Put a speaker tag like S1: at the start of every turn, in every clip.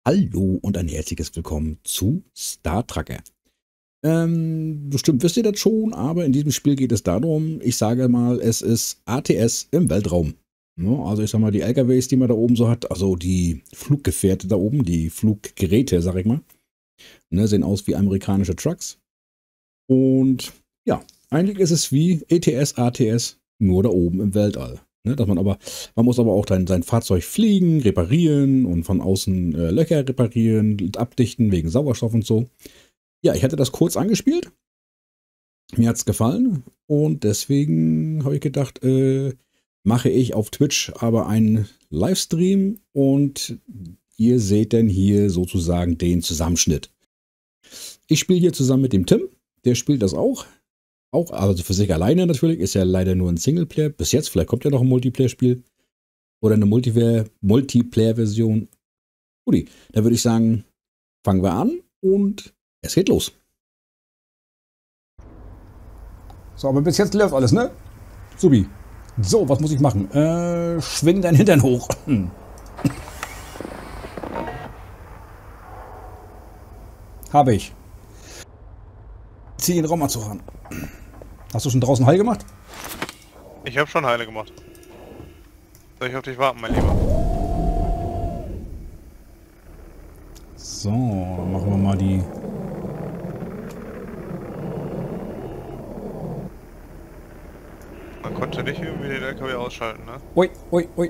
S1: Hallo und ein herzliches Willkommen zu Star Tracker. Bestimmt wisst ihr das schon, aber in diesem Spiel geht es darum, ich sage mal, es ist ATS im Weltraum. Ne, also ich sag mal, die LKWs, die man da oben so hat, also die Fluggefährte da oben, die Fluggeräte, sag ich mal, ne, sehen aus wie amerikanische Trucks. Und ja, eigentlich ist es wie ETS, ATS, nur da oben im Weltall. Ne, man muss aber auch sein Fahrzeug fliegen, reparieren und von außen Löcher reparieren, abdichten wegen Sauerstoff und so. Ja, ich hatte das kurz angespielt. Mir hat's gefallen und deswegen habe ich gedacht, mache ich auf Twitch aber einen Livestream und ihr seht dann hier sozusagen den Zusammenschnitt. Ich spiele hier zusammen mit dem Tim, der spielt das auch. Auch, also für sich alleine natürlich, ist ja leider nur ein Singleplayer. Bis jetzt, vielleicht kommt ja noch ein Multiplayer-Spiel. Oder eine Multiplayer-Version. Guti, da würde ich sagen, fangen wir an und es geht los. So, aber bis jetzt läuft alles, ne? Subi. So, was muss ich machen? Schwing dein Hintern hoch. Habe ich. Zieh den Raumanzug an. Hast du schon draußen heil gemacht?
S2: Ich habe schon heile gemacht. Soll ich auf dich warten, mein Lieber?
S1: So, machen wir mal die...
S2: Man konnte nicht irgendwie den LKW ausschalten, ne?
S1: Ui, ui, ui.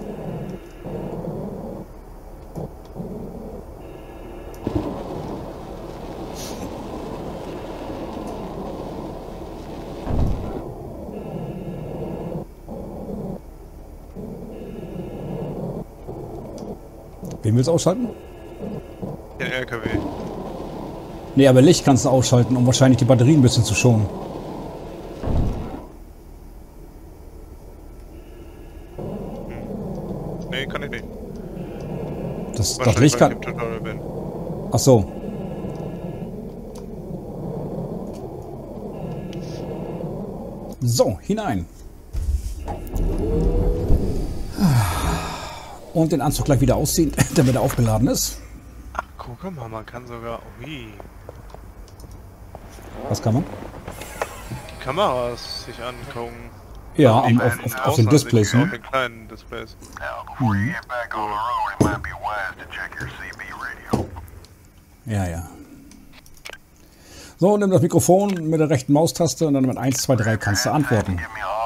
S1: Wen willst du ausschalten?
S2: Den LKW.
S1: Nee, aber Licht kannst du ausschalten, um wahrscheinlich die Batterien ein bisschen zu schonen.
S2: Nee, kann ich nicht.
S1: Das Licht kann... Ach so. So, hinein. Und den Anzug gleich wieder ausziehen, damit er aufgeladen ist.
S2: Ach, guck mal, man kann sogar... Ui.
S1: Was kann man?
S2: Die Kameras sich angucken.
S1: Ja, auf den Displays.
S2: Auf den kleinen Displays.
S1: Ja, ja. So, nimm das Mikrofon mit der rechten Maustaste und dann mit 1, 2, 3 kannst du antworten.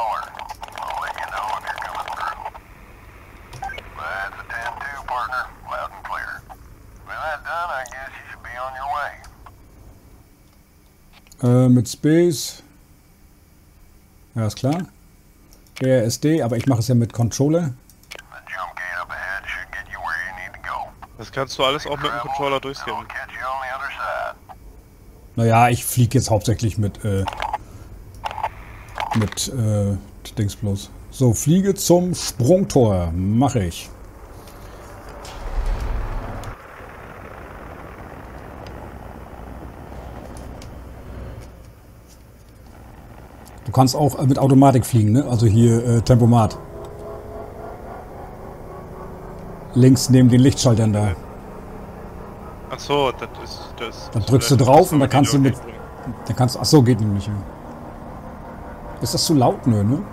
S1: Mit Space. Ja, ist klar. RSD, aber ich mache es ja mit Controller.
S2: Das kannst du alles auch mit dem Controller durchskippen.
S1: Naja, ich fliege jetzt hauptsächlich mit Dings bloß. So, fliege zum Sprungtor. Mache ich. Du kannst auch mit Automatik fliegen, ne? Also hier Tempomat. Links neben den Lichtschaltern da.
S2: Ach so, das ist das.
S1: Dann drückst du drauf und dann kannst du mit. Dann kannst du. Ach so, geht nämlich. Ja. Ist das zu laut, nö, ne?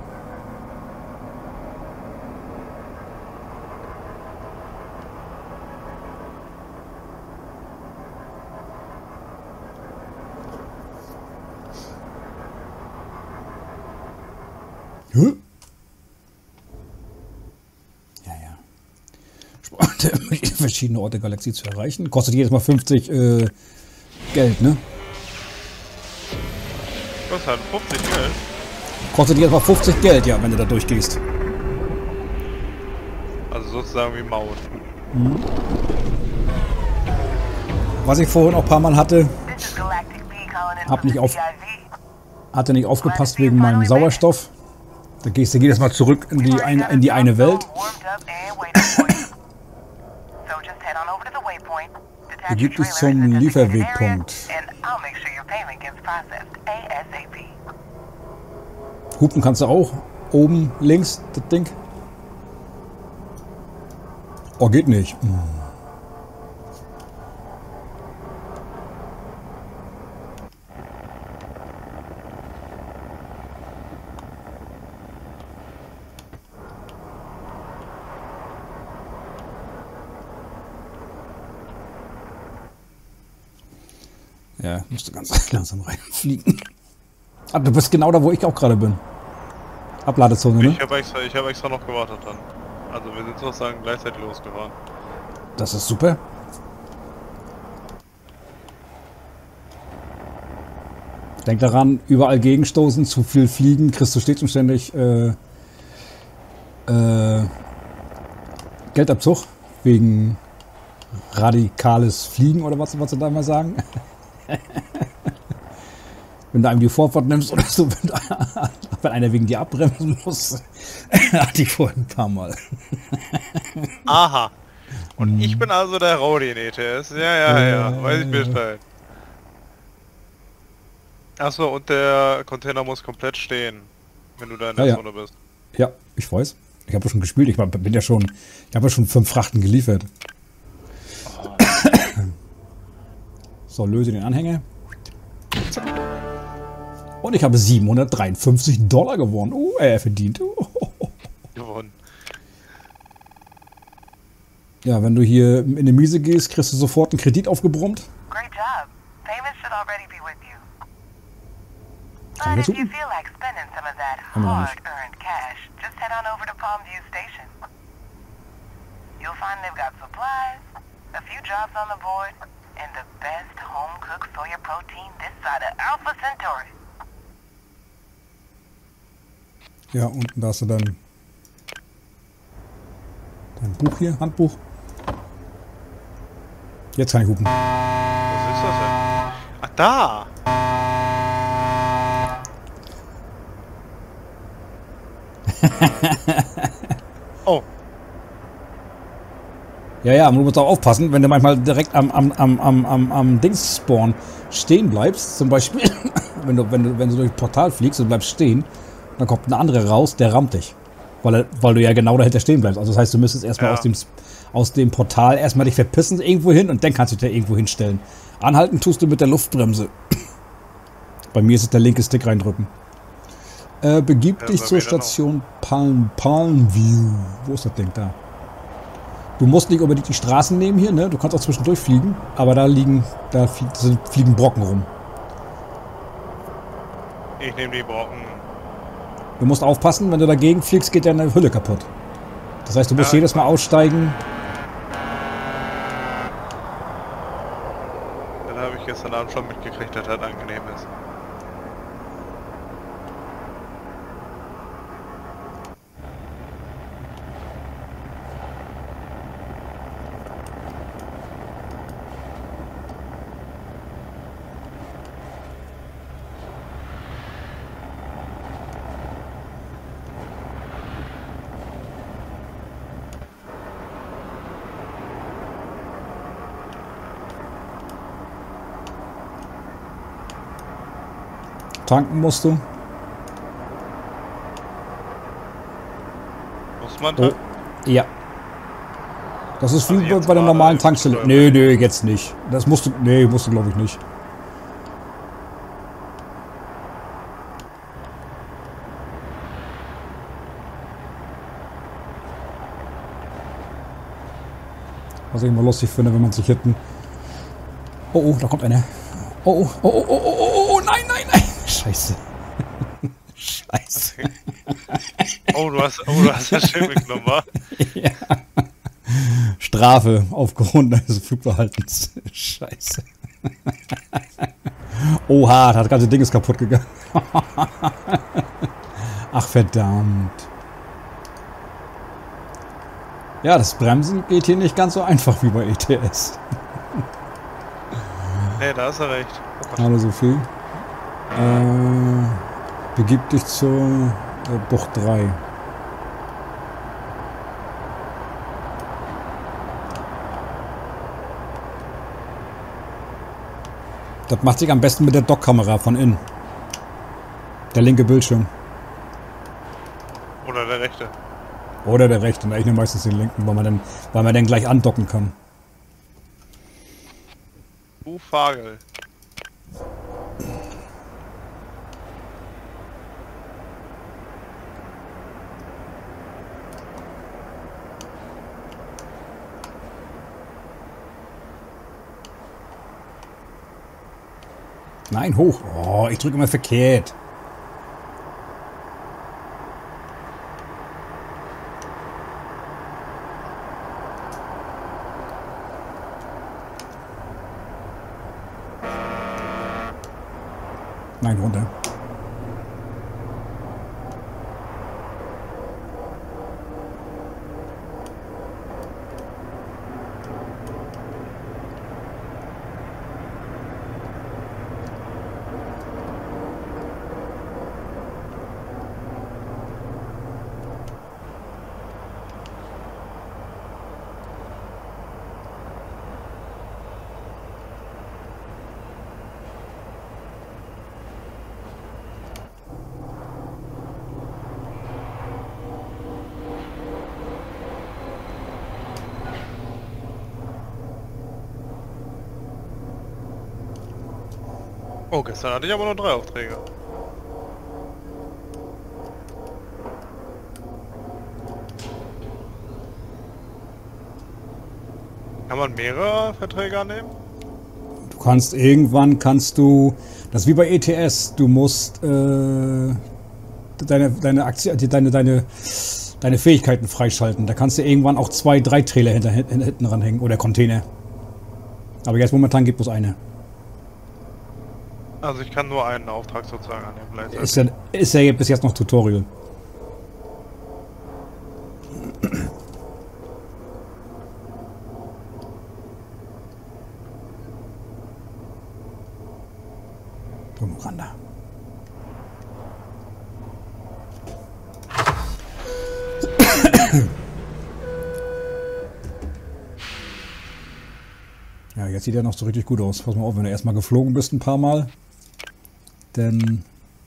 S1: Hä? Ja, ja. Verschiedene Orte der Galaxie zu erreichen. Kostet jedes Mal 50 Geld, ne?
S2: Was hat 50 Geld?
S1: Kostet jedes Mal 50 Geld, ja, wenn du da durchgehst.
S2: Also sozusagen wie Maut.
S1: Mhm. Was ich vorhin auch ein paar Mal hatte, hatte nicht aufgepasst wegen meinem Sauerstoff. Da gehst du jedes Mal zurück in die eine Welt. Hier gibt es zum Lieferwegpunkt. Hupen kannst du auch. Oben links, das Ding. Oh, geht nicht. Ja, musst du ganz langsam reinfliegen. Ah, du bist genau da, wo ich auch gerade bin. Abladezone, ne?
S2: Ich habe extra noch gewartet dann. Also wir sind sozusagen gleichzeitig losgefahren.
S1: Das ist super. Denk daran, überall gegenstoßen, zu viel fliegen, kriegst du stets und ständig Geldabzug wegen radikales Fliegen oder was sie da mal sagen. Wenn du einem die Vorfahrt nimmst oder so, wenn einer wegen dir abbremsen muss. Hatte ich vorhin ein paar Mal.
S2: Aha. Und ich bin also der Rowdy in ETS. Ja, weiß ich Bescheid. Achso, und der Container muss komplett stehen, wenn du da in der Zone bist.
S1: Ja, ich weiß. Ich habe ja schon gespielt. Ich habe ja schon 5 Frachten geliefert. Oh. So, löse den Anhänger. Und ich habe $753 gewonnen. Verdient.
S2: Gewonnen.
S1: Ja, wenn du hier in eine Miese gehst, kriegst du sofort einen Kredit aufgebrummt.
S3: Great job. Payments should already be with you. But if you feel like spending some of that hard-earned cash, just head on over to Palmview Station. You'll find they've got supplies, a few jobs on the board, and the best home-cooked soya protein this side of Alpha Centauri.
S1: Ja, unten da hast du dein Buch hier, Handbuch. Jetzt kann ich hupen.
S2: Was ist das denn? Ach, da! Oh.
S1: Ja, du musst auch aufpassen, wenn du manchmal direkt am Dings-Spawn stehen bleibst, zum Beispiel, wenn du durch das Portal fliegst und bleibst stehen, dann kommt ein anderer raus, der rammt dich. Weil du ja genau dahinter stehen bleibst. Also das heißt, du müsstest erstmal aus dem Portal erstmal dich verpissen irgendwo hin und dann kannst du dich da irgendwo hinstellen. Anhalten tust du mit der Luftbremse. Bei mir ist es der linke Stick reindrücken. Begib dich zur Station Palmview. Wo ist das Ding da? Du musst nicht unbedingt die Straßen nehmen hier, ne? Du kannst auch zwischendurch fliegen, aber da fliegen Brocken rum.
S2: Ich nehme die Brocken.
S1: Du musst aufpassen, wenn du dagegen fliegst, geht deine Hülle kaputt. Das heißt, du musst jedes Mal aussteigen.
S2: Dann habe ich gestern Abend schon mitgekriegt, dass das angenehm ist.
S1: Tanken musst du.
S2: Muss man tanken?
S1: Ja. Das ist wie bei der normalen Tankstelle. Nee, jetzt nicht. Das musst du. Nee, musst du glaube ich nicht. Was ich immer lustig finde, wenn man sich hinten. Oh, da kommt einer. Oh, nein. Scheiße. Scheiße.
S2: Okay. Oh, du hast das schön mitgenommen, wa?
S1: Ja. Strafe aufgrund deines Flugverhaltens. Scheiße. Oha, das ganze Ding ist kaputt gegangen. Ach, verdammt. Ja, das Bremsen geht hier nicht ganz so einfach wie bei ETS.
S2: Nee, da hast du recht. Oh,
S1: Hallo Sophie. Begib dich zur Bucht 3. Das macht sich am besten mit der Dockkamera von innen. Der linke Bildschirm.
S2: Oder der rechte.
S1: Oder der rechte. Ich nehme meistens den linken, weil man dann gleich andocken kann.
S2: Du Fagel.
S1: Nein, hoch. Oh, ich drücke immer verkehrt. Nein, runter.
S2: Oh, gestern hatte ich aber nur 3 Aufträge. Kann man mehrere Verträge annehmen?
S1: Du kannst irgendwann, das ist wie bei ETS, du musst deine Fähigkeiten freischalten. Da kannst du irgendwann auch 2, 3 Trailer hinten ranhängen oder Container. Aber jetzt momentan gibt es eine.
S2: Also ich kann nur einen Auftrag sozusagen annehmen.
S1: Ist ja bis jetzt noch Tutorial. Randa. Ja, jetzt sieht er noch so richtig gut aus. Pass mal auf, wenn du erstmal geflogen bist ein paar Mal. Denn...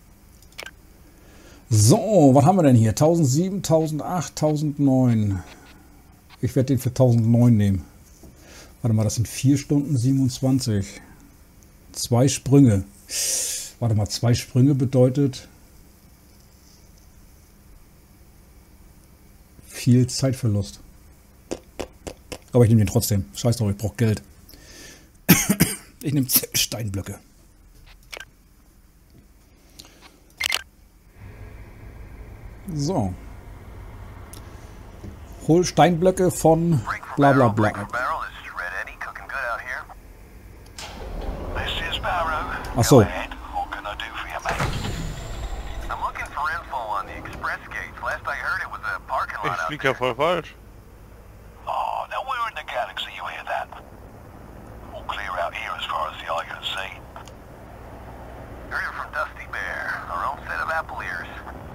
S1: So, was haben wir denn hier? 1007, 1008, 1009. Ich werde den für 1009 nehmen. Warte mal, das sind 4 Stunden 27. 2 Sprünge. Warte mal, 2 Sprünge bedeutet viel Zeitverlust. Aber ich nehme den trotzdem. Scheiß drauf, ich brauche Geld. Ich nehme Steinblöcke. So. Hol Steinblöcke von bla bla bla. Ach so.
S2: Ich flieg ja voll falsch.
S4: Oh, now where in the galaxy you hear that? All clear out here as far as the eye can see.
S3: Heard it from Dusty Bear, our own set of apple ears.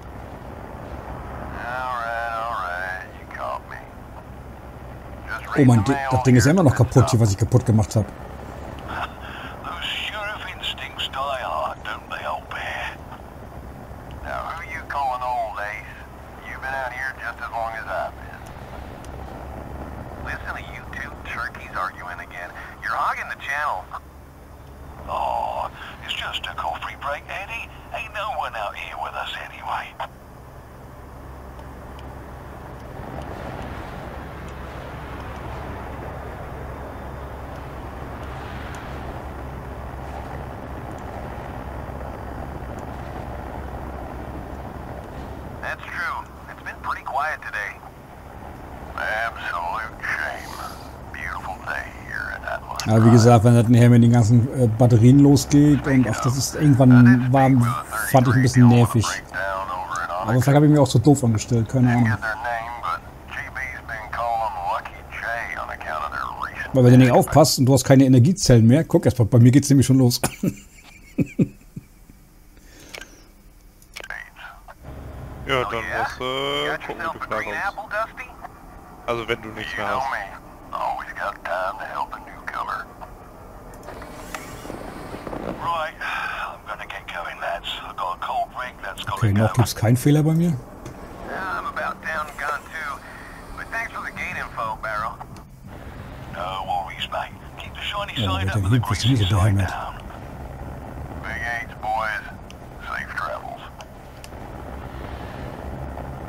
S3: Alright, you caught me.
S1: Oh mein, das Ding ist ja immer noch kaputt hier, was ich kaputt gemacht habe.
S4: Those sheriff instincts die hard, don't they, old bear?
S3: Now, who you calling old, Ace? You've been out here just as long as I've been. Listen to you two turkeys arguing again. You're hogging the channel.
S4: Oh, it's just a coffee break, Eddie. Ain't no one out here with us anyway.
S3: That's true. It's been pretty quiet today. Absolute shame. Beautiful day here in Atlas.
S1: Ja, wie gesagt, wenn das nachher mit den ganzen Batterien losgeht und ach, das ist irgendwann fand ich ein bisschen nervig. Aber vielleicht habe ich mich auch so doof angestellt, keine Ahnung. Weil wenn du nicht aufpasst und du hast keine Energiezellen mehr, guck erst mal, bei mir geht's nämlich schon los.
S2: Ja, dann musst du gucken, wie du klarkommst. Also wenn du nichts mehr hast.
S4: Right, I'm gonna get going, lads. I've got a cold rig that's got
S1: Okay, noch gibt's keinen Fehler bei mir.
S3: I'm about down and gone too. But thanks for the gate info, Barrow.
S4: No worries, mate. Keep the shiny
S1: Oh,
S4: side
S1: wird
S4: up
S1: der
S4: and the
S1: hier
S4: greasy
S1: so
S4: side
S1: behämmert.
S4: down.
S3: Big Eights, boys. Safe travels.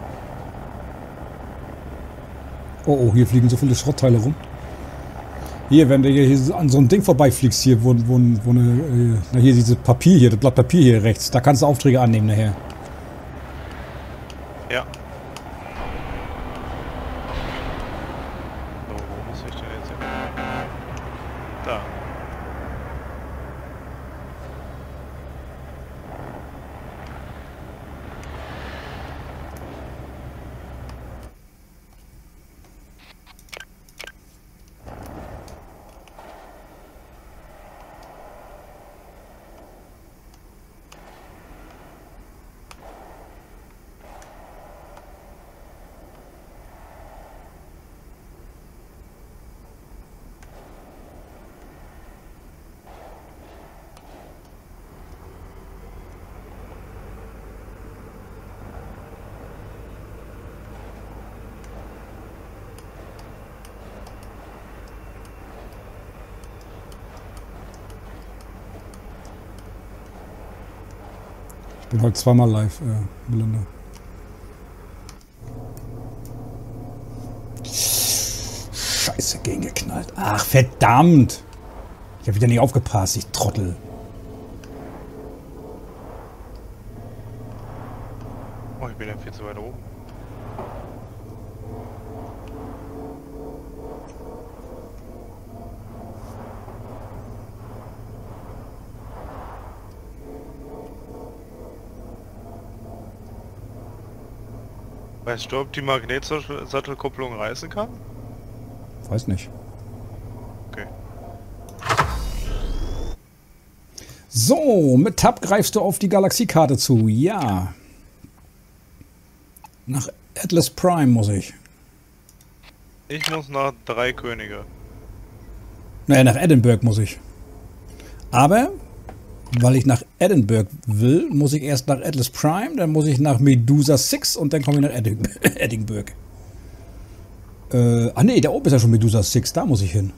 S1: Oh, oh, hier fliegen so viele Schrottteile rum.
S5: Hier, wenn du hier an so ein Ding vorbeifliegst, hier, wo na hier dieses Papier hier, das Blatt Papier hier rechts, da kannst du Aufträge annehmen nachher.
S2: Ja. So, wo muss ich denn jetzt hin? Da.
S5: Ich bin heute zweimal live, Melinda. Scheiße, gegengeknallt. Ach, verdammt! Ich habe wieder nicht aufgepasst, ich Trottel.
S2: Oh, ich bin ja viel zu weit oben. Weißt du, ob die Magnetsattelkupplung reißen kann?
S5: Weiß nicht.
S2: Okay.
S5: So, mit Tab greifst du auf die Galaxiekarte zu. Ja. Nach Atlas Prime muss ich.
S2: Ich muss nach 3 Könige.
S5: Naja, nach Edinburgh muss ich. Aber, weil ich nach Edinburgh will, muss ich erst nach Atlas Prime, dann muss ich nach Medusa 6 und dann komme ich nach Edinburgh. Nee, da oben ist ja schon Medusa 6, da muss ich hin.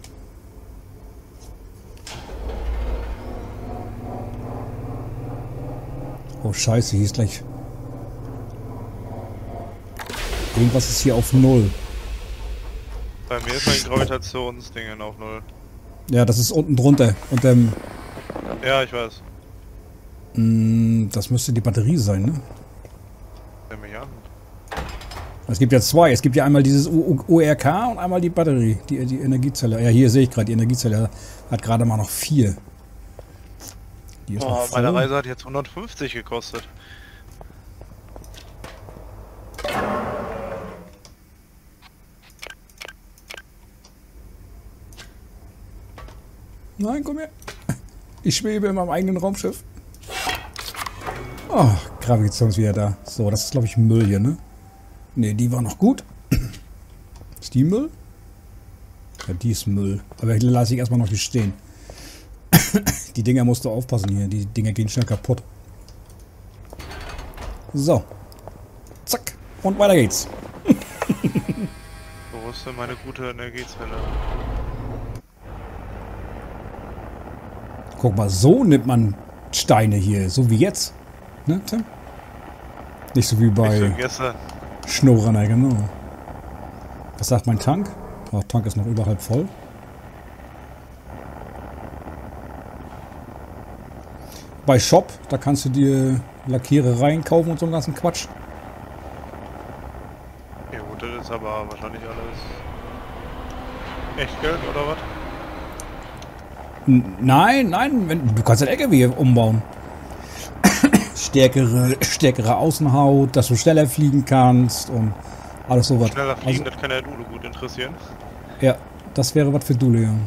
S5: Oh scheiße, hier ist gleich... Irgendwas ist hier auf 0.
S2: Bei mir ist mein Gravitationsdingen auf 0.
S5: Ja, das ist unten drunter. Und
S2: Ja, ich weiß.
S5: das müsste die Batterie sein, ne?
S2: Nimm mich an.
S5: Es gibt ja zwei. Es gibt ja einmal dieses ORK und einmal die Batterie, die Energiezelle. Ja, hier sehe ich gerade, die Energiezelle hat gerade mal noch 4. Die ist noch voll.
S2: Meine Reise hat jetzt 150 gekostet.
S5: Nein, komm her. Ich schwebe in meinem eigenen Raumschiff. Oh, Gravitation ist wieder da. So, das ist glaube ich Müll hier, ne? Ne, die war noch gut. Ist die Müll? Ja, die ist Müll. Aber hier lasse ich erstmal noch hier stehen. Die Dinger musst du aufpassen hier. Die Dinger gehen schnell kaputt. So. Zack. Und weiter geht's.
S2: Wo ist denn meine gute Energiezelle?
S5: Guck mal, so nimmt man Steine hier. So wie jetzt. Ne, Tim? Nicht so wie bei Schnurrenner, genau. Was sagt mein Tank? Oh, Tank ist noch überhalb voll. Bei Shop, da kannst du dir Lackierereien kaufen und so einen ganzen Quatsch.
S2: Ja gut, das ist aber wahrscheinlich alles Echtgeld oder was?
S5: Nein, du kannst den LKW umbauen. stärkere Außenhaut, dass du schneller fliegen kannst und alles sowas.
S2: Schneller fliegen, das kann ja Dule gut interessieren.
S5: Ja, das wäre was für Dule, ja.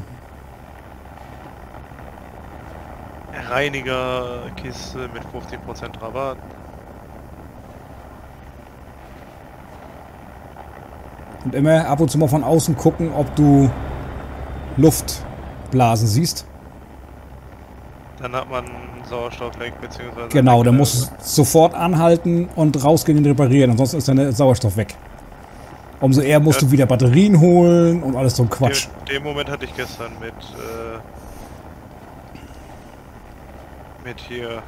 S2: Reinigerkiste mit 50% Rabatt.
S5: Und immer ab und zu mal von außen gucken, ob du Luftblasen siehst.
S2: Dann hat man Sauerstoff weg, beziehungsweise...
S5: Genau, dann musst du sofort anhalten und rausgehen und reparieren, ansonsten ist dein Sauerstoff weg. Umso eher musst du wieder Batterien holen und alles so ein Quatsch.
S2: Den Moment hatte ich gestern mit hier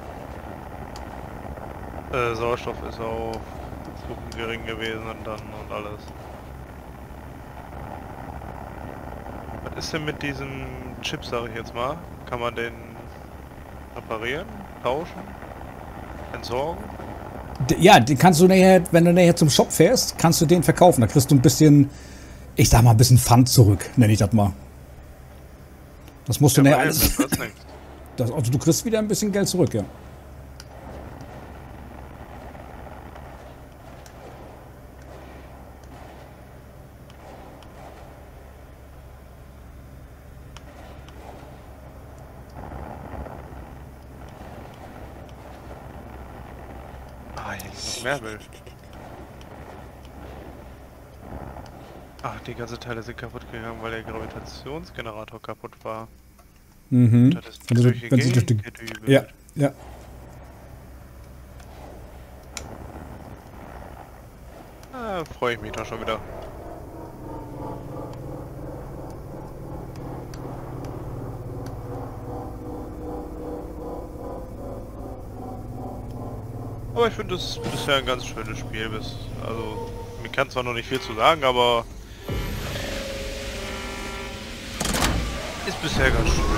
S2: Sauerstoff ist auch zu gering gewesen und alles. Was ist denn mit diesem Chip, sage ich jetzt mal? Kann man den reparieren, tauschen, entsorgen?
S5: Ja, den kannst du nachher, wenn du nachher zum Shop fährst, kannst du den verkaufen. Da kriegst du ein bisschen, ich sag mal, ein bisschen Pfand zurück, nenne ich das mal. Das musst du nachher alles... Also du kriegst wieder ein bisschen Geld zurück, ja.
S2: Hier ist noch mehr Müll. Ach, die ganzen Teile sind kaputt gegangen, weil der Gravitationsgenerator kaputt war.
S5: Mhm.
S2: Das ist durch die Gegend gedübelt.
S5: Ja, ja.
S2: Freue ich mich doch schon wieder. Aber ich finde es bisher ein ganz schönes Spiel. Also, mir kann zwar noch nicht viel zu sagen, aber ist bisher ganz schön.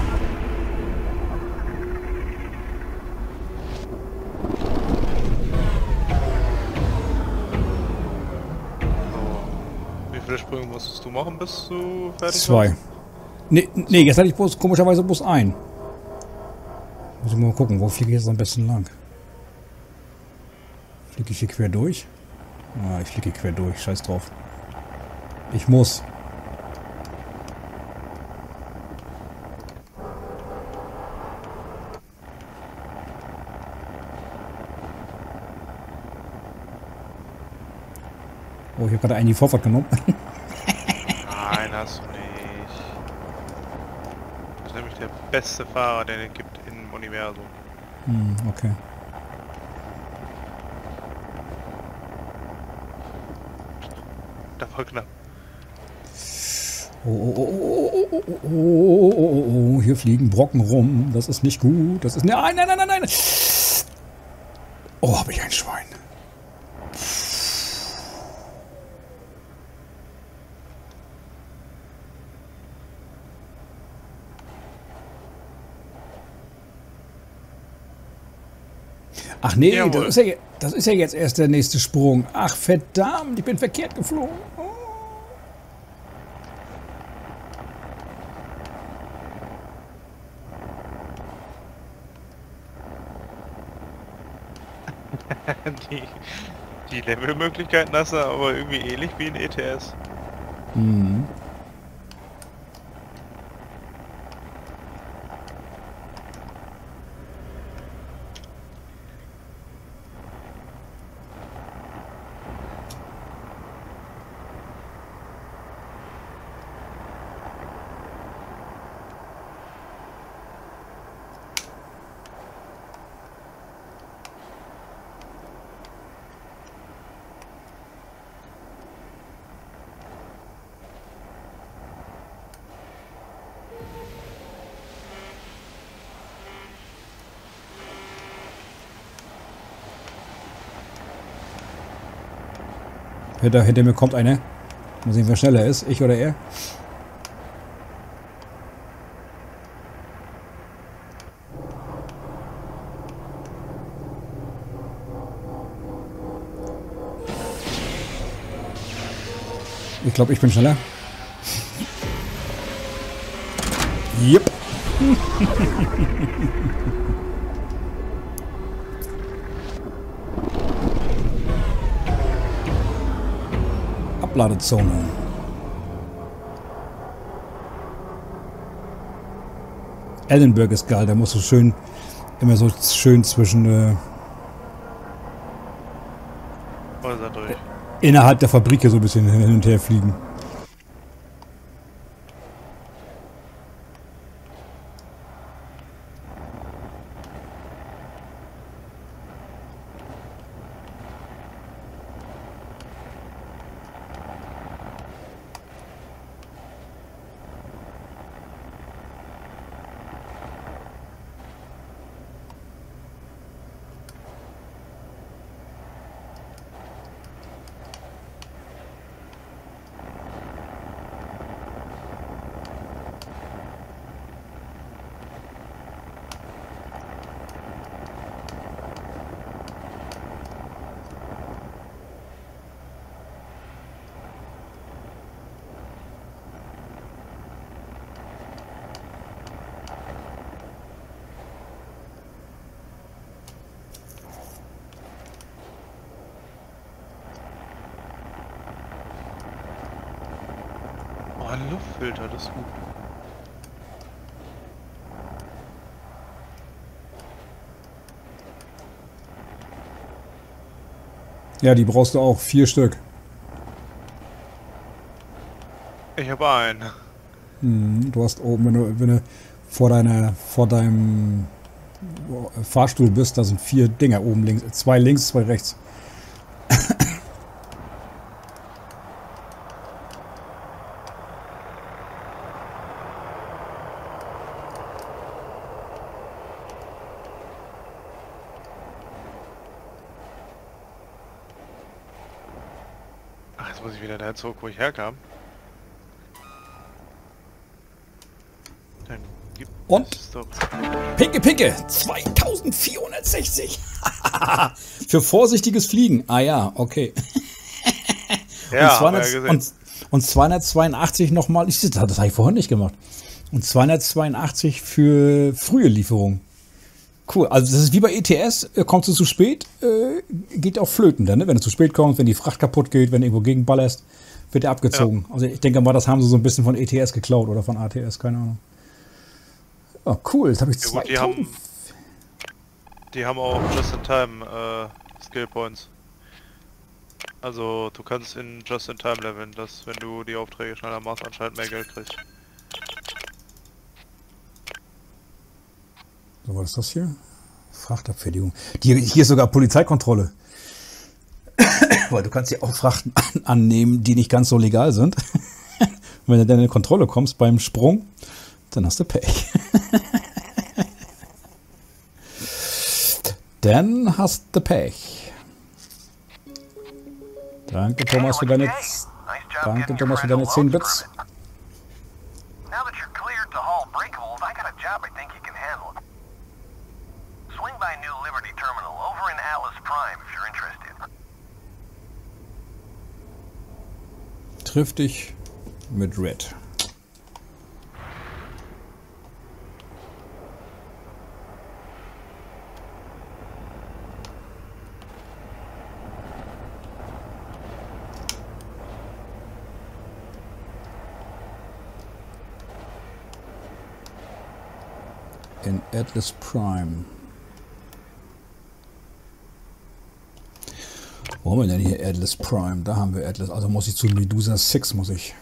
S2: Wie viele Sprünge musstest du machen, bis du fertig
S5: 2.
S2: warst?
S5: Nee, jetzt hatte ich bloß, komischerweise bloß ein. Muss ich mal gucken, wo fliege ich jetzt am besten lang? Fliege ich hier quer durch? Ah, ich fliege hier quer durch, scheiß drauf. Ich muss. Oh, ich habe gerade einen die Vorfahrt genommen.
S2: Nein, hast du nicht. Du bist nämlich der beste Fahrer, den es gibt im Universum.
S5: Hm, okay.
S2: Da war knapp.
S5: Oh, hier fliegen Brocken rum. Das ist nicht gut. Das ist... Nein. Oh, habe ich ein Schwein. Ach nee, das ist ja jetzt erst der nächste Sprung. Ach verdammt, ich bin verkehrt geflogen. Oh.
S2: Die Levelmöglichkeiten hast du aber irgendwie ähnlich wie in ETS.
S5: Mhm. Hinter mir kommt einer. Mal sehen, wer schneller ist. Ich oder er. Ich glaube, ich bin schneller. Yep. Abladezone. Ellenberg ist geil, da musst du schön, immer so schön zwischen innerhalb der Fabrik hier so ein bisschen hin und her fliegen.
S2: ein Luftfilter, das ist gut.
S5: Ja, die brauchst du auch. 4 Stück.
S2: Ich habe einen.
S5: Du hast oben, wenn du vor deinem Fahrstuhl bist, da sind 4 Dinger oben links. 2 links, 2 rechts.
S2: Ach, jetzt muss ich wieder dahin zurück, wo ich herkam. Dann gibt
S5: Und?
S2: es doch...
S5: Pinke, 2460. Für vorsichtiges Fliegen. Ah ja, okay.
S2: Ja,
S5: und 282 nochmal, das habe ich vorhin nicht gemacht. Und 282 für frühe Lieferung. Cool, also das ist wie bei ETS, kommst du zu spät, geht auch flöten dann, ne? Wenn du zu spät kommst, wenn die Fracht kaputt geht, wenn du irgendwo gegenballerst, wird der abgezogen. Ja. Also ich denke mal, das haben sie so ein bisschen von ETS geklaut oder von ATS, keine Ahnung. Oh, cool, jetzt habe ich 2000.
S2: Die haben auch Just-in-Time Skill Points. Also du kannst in Just-in-Time leveln, dass wenn du die Aufträge schneller machst, anscheinend mehr Geld kriegst.
S5: So, was ist das hier? Frachtabfertigung. Hier ist sogar Polizeikontrolle. Weil du kannst ja auch Frachten annehmen, die nicht ganz so legal sind. Wenn du dann in die Kontrolle kommst beim Sprung, dann hast du Pech. Dann hast du Pech. Danke, Thomas, für deine 10 Bits.
S4: Now that you're cleared to haul breakables, I got a job I think you can handle. Swing by New Liberty Terminal over in Atlas Prime if you're interested.
S5: Triff dich mit Red. In Atlas Prime. Wo haben wir denn hier Atlas Prime? Da haben wir Atlas. Also muss ich zu Medusa 6, muss ich.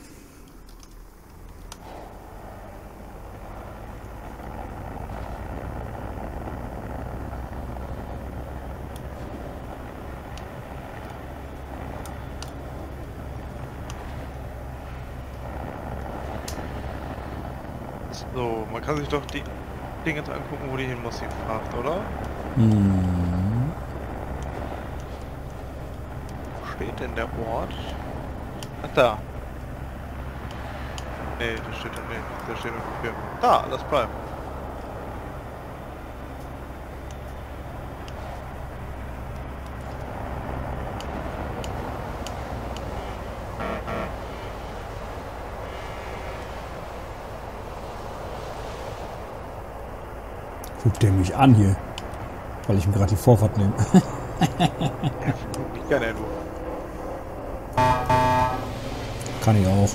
S2: So, man kann sich doch die Dinge angucken, wo die hin muss, die Fracht, oder? Wo steht denn der Ort? Ach, da. Nee, da steht da nicht. Da steht nur Firma. Da, das bleibt.
S5: Guckt der mich an hier, weil ich mir gerade die Vorfahrt nehme.
S2: Ich kann ja nur.
S5: Kann ich auch.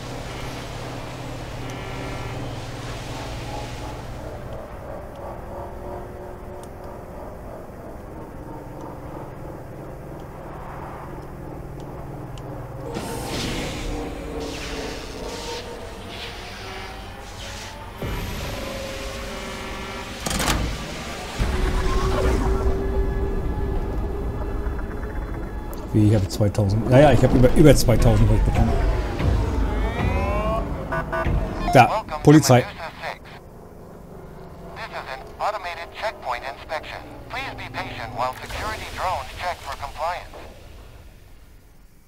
S5: Ich habe 2000. Naja, ich habe über 2000 bekommen. Da, Polizei.
S4: This is an automated checkpoint inspection. Please be patient while security drones